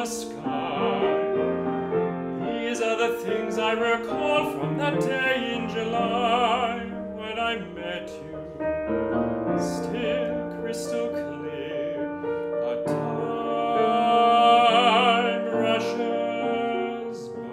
the sky. These are the things I recall from that day in July when I met you, still crystal clear, but time rushes by.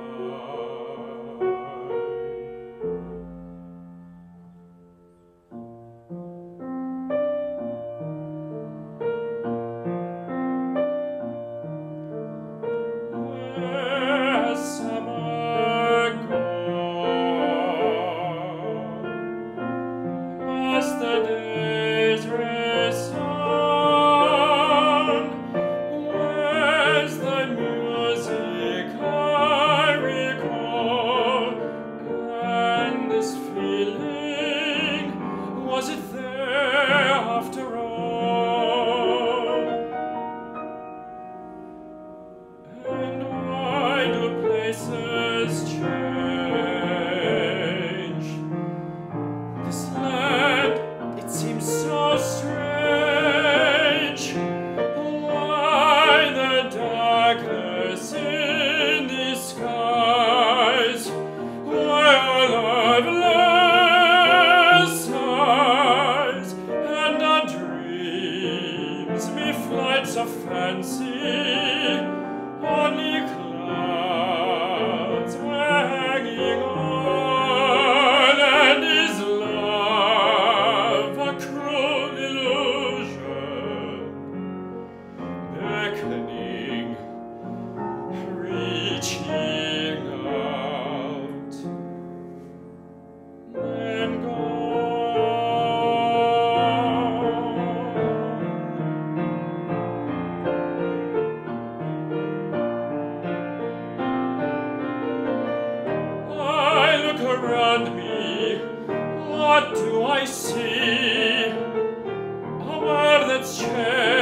What do I see? A world that's changed.